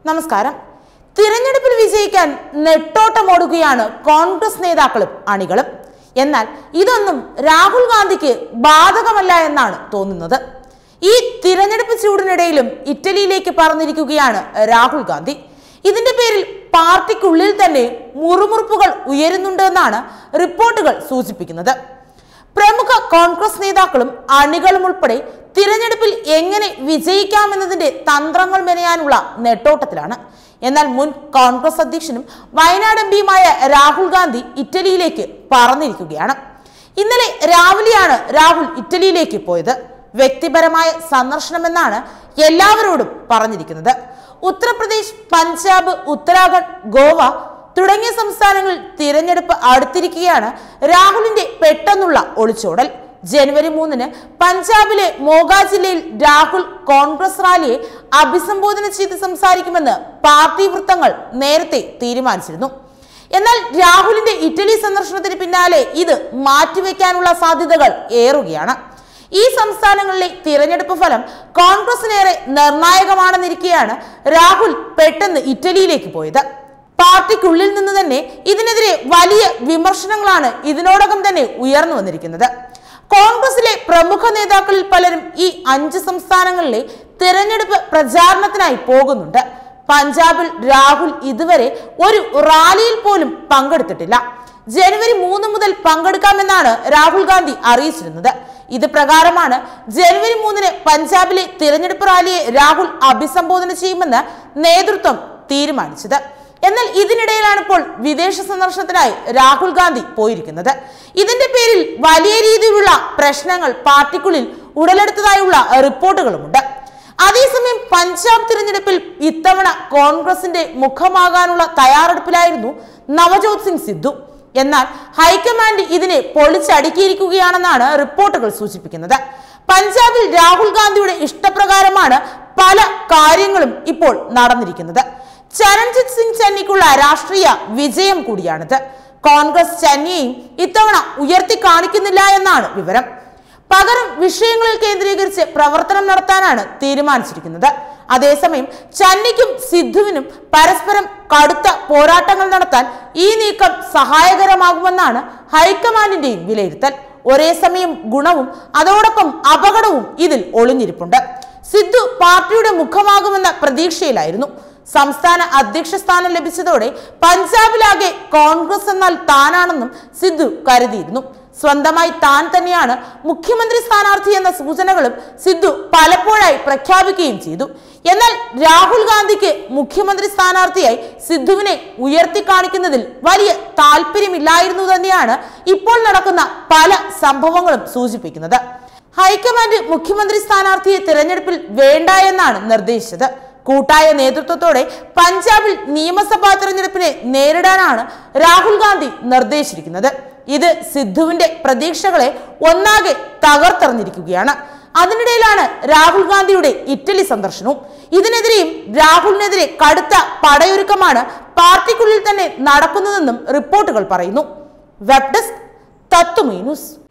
നമസ്കാരം. തിരഞ്ഞെടുപ്പിൽ വിജയിക്കാൻ നെട്ടോട്ടമോടുകയാണ് കോൺഗ്രസ് നേതാക്കളും അണികളും. എന്നാൽ ഇതൊന്നും രാഹുൽ ഗാന്ധിക്ക് ബാധകമല്ല എന്നാണ് തോന്നുന്നത്. ഈ തിരഞ്ഞെടുപ്പ് ചൂടിനിടയിലും ഇറ്റലിയിലേക്ക് പറന്നിരിക്കുകയാണ് രാഹുൽ ഗാന്ധി. ഇതിന്റെ പേരിൽ പാർട്ടിക്കുള്ളിൽ തന്നെ മുറുമുറുപ്പുകൾ ഉയരുന്നുണ്ടെന്നാണ് റിപ്പോർട്ടുകൾ സൂചിപ്പിക്കുന്നത്. പ്രമുഖ കോൺഗ്രസ് നേതാക്കളും അണികളും ഉൾപ്പെടെ തിരഞ്ഞെടുപ്പിൽ എങ്ങനെ വിജയിക്കാമെന്നതിന്റെ തന്ത്രങ്ങൾ മെനയാനുള്ള നെട്ടോട്ടത്തിലാണ്. എന്നാൽ മുൻ കോൺഗ്രസ് അധ്യക്ഷനും വയനാട് എംപിയുമായ രാഹുൽ ഗാന്ധി ഇറ്റലിയിലേക്ക് പറന്നിരിക്കുകയാണ്. ഇന്നലെ രാവിലെയാണ് രാഹുൽ ഇറ്റലിയിലേക്ക് പോയത്. വ്യക്തിപരമായ സന്ദർശനമെന്നാണ് എല്ലാവരോടും പറഞ്ഞിരിക്കുന്നത്. ഉത്തർപ്രദേശ്, പഞ്ചാബ്, ഉത്തരാഖണ്ഡ്, ഗോവ തുടങ്ങിയ സംസ്ഥാനങ്ങളിൽ തിരഞ്ഞെടുപ്പ് അടുത്തിരിക്കുകയാണ് രാഹുലിന്റെ പെട്ടെന്നുള്ള ഒളിച്ചോടൽ. ജനുവരി 3-ന് പഞ്ചാബിലെ മോഗ ജില്ലയിൽ രാഹുൽ കോൺഗ്രസ് റാലിയെ അഭിസംബോധന ചെയ്ത് സംസാരിക്കുമെന്ന് പാർട്ടി വൃത്തങ്ങൾ നേരത്തെ തീരുമാനിച്ചിരുന്നു. എന്നാൽ രാഹുലിന്റെ ഇറ്റലി സന്ദർശനത്തിന് പിന്നാലെ ഇത് മാറ്റിവെക്കാനുള്ള സാധ്യതകൾ ഏറുകയാണ്. ഈ സംസ്ഥാനങ്ങളിലെ തിരഞ്ഞെടുപ്പ് ഫലം കോൺഗ്രസിനേറെ നിർണായകമാണെന്നിരിക്കെയാണ് രാഹുൽ പെട്ടെന്ന് ഇറ്റലിയിലേക്ക് പോയത്. പാർട്ടിക്കുള്ളിൽ നിന്ന് തന്നെ ഇതിനെതിരെ വലിയ വിമർശനങ്ങളാണ് ഇതിനോടകം തന്നെ ഉയർന്നു വന്നിരിക്കുന്നത്. കോൺഗ്രസിലെ പ്രമുഖ നേതാക്കളിൽ പലരും ഈ 5 സംസ്ഥാനങ്ങളിലെ തിരഞ്ഞെടുപ്പ് പ്രചാരണത്തിനായി പോകുന്നുണ്ട്. പഞ്ചാബിൽ രാഹുൽ ഇതുവരെ ഒരു റാലിയിൽ പോലും പങ്കെടുത്തിട്ടില്ല. ജനുവരി 3 മുതൽ പങ്കെടുക്കാമെന്നാണ് രാഹുൽ ഗാന്ധി അറിയിച്ചിരുന്നത്. ഇത് പ്രകാരമാണ് ജനുവരി 3-ന് പഞ്ചാബിലെ തിരഞ്ഞെടുപ്പ് റാലിയെ രാഹുൽ അഭിസംബോധന ചെയ്യുമെന്ന് നേതൃത്വം തീരുമാനിച്ചത്. എന്നാൽ ഇതിനിടയിലാണ് ഇപ്പോൾ വിദേശ സന്ദർശനത്തിനായി രാഹുൽ ഗാന്ധി പോയിരിക്കുന്നത്. ഇതിന്റെ പേരിൽ വലിയ രീതിയിലുള്ള പ്രശ്നങ്ങൾ പാർട്ടിക്കുള്ളിൽ ഉടലെടുത്തതായുള്ള റിപ്പോർട്ടുകളുമുണ്ട്. അതേസമയം പഞ്ചാബ് തിരഞ്ഞെടുപ്പിൽ ഇത്തവണ കോൺഗ്രസിന്റെ മുഖമാകാനുള്ള തയ്യാറെടുപ്പിലായിരുന്നു നവജോത് സിംഗ് സിദ്ധു. എന്നാൽ ഹൈക്കമാൻഡ് ഇതിനെ പൊളിച്ചടുക്കിയിരിക്കുകയാണെന്നാണ് റിപ്പോർട്ടുകൾ സൂചിപ്പിക്കുന്നത്. പഞ്ചാബിൽ രാഹുൽ ഗാന്ധിയുടെ ഇഷ്ടപ്രകാരമാണ് പല കാര്യങ്ങളും ഇപ്പോൾ നടന്നിരിക്കുന്നത്. ചരൺജിത് സിംഗ് ചന്നിക്കുള്ള രാഷ്ട്രീയ വിജയം കൂടിയാണിത്. കോൺഗ്രസ് ചന്നിയെയും ഇത്തവണ ഉയർത്തി കാണിക്കുന്നില്ല എന്നാണ് വിവരം. പകരം വിഷയങ്ങളിൽ കേന്ദ്രീകരിച്ച് പ്രവർത്തനം നടത്താനാണ് തീരുമാനിച്ചിരിക്കുന്നത്. അതേസമയം ചന്നിക്കും സിദ്ധുവിനും പരസ്പരം കടുത്ത പോരാട്ടങ്ങൾ നടത്താൻ ഈ നീക്കം സഹായകരമാകുമെന്നാണ് ഹൈക്കമാൻഡിന്റെയും വിലയിരുത്തൽ. ഒരേ സമയം ഗുണവും അതോടൊപ്പം അപകടവും ഇതിൽ ഒളിഞ്ഞിരിപ്പുണ്ട്. സിദ്ധു പാർട്ടിയുടെ മുഖമാകുമെന്ന പ്രതീക്ഷയിലായിരുന്നു. സംസ്ഥാന അധ്യക്ഷ സ്ഥാനം ലഭിച്ചതോടെ പഞ്ചാബിലാകെ കോൺഗ്രസ് എന്നാൽ താനാണെന്നും സിദ്ധു കരുതിയിരുന്നു. സ്വന്തമായി താൻ തന്നെയാണ് മുഖ്യമന്ത്രി സ്ഥാനാർത്ഥി എന്ന സൂചനകളും സിദ്ധു പലപ്പോഴായി പ്രഖ്യാപിക്കുകയും ചെയ്തു. എന്നാൽ രാഹുൽ ഗാന്ധിക്ക് മുഖ്യമന്ത്രി സ്ഥാനാർത്ഥിയായി സിദ്ധുവിനെ ഉയർത്തി കാണിക്കുന്നതിൽ വലിയ താല്പര്യമില്ലായിരുന്നു തന്നെയാണ് ഇപ്പോൾ നടക്കുന്ന പല സംഭവങ്ങളും സൂചിപ്പിക്കുന്നത്. ഹൈക്കമാൻഡ് മുഖ്യമന്ത്രി സ്ഥാനാർത്ഥിയെ തിരഞ്ഞെടുപ്പിൽ വേണ്ട എന്നാണ് നിർദ്ദേശിച്ചത്. കൂട്ടായ നേതൃത്വത്തോടെ പഞ്ചാബിൽ നിയമസഭാ തെരഞ്ഞെടുപ്പിനെ നേരിടാനാണ് രാഹുൽ ഗാന്ധി നിർദ്ദേശിച്ചിരിക്കുന്നത്. ഇത് സിദ്ധുവിന്റെ പ്രതീക്ഷകളെ ഒന്നാകെ തകർത്തെറിഞ്ഞിരിക്കുകയാണ്. അതിനിടയിലാണ് രാഹുൽ ഗാന്ധിയുടെ ഇറ്റലി സന്ദർശനവും. ഇതിനെതിരെയും രാഹുലിനെതിരെ കടുത്ത പടയൊരുക്കമാണ് പാർട്ടിക്കുള്ളിൽ തന്നെ നടക്കുന്നതെന്നും റിപ്പോർട്ടുകൾ പറയുന്നു. Web desk Tatwamayi news.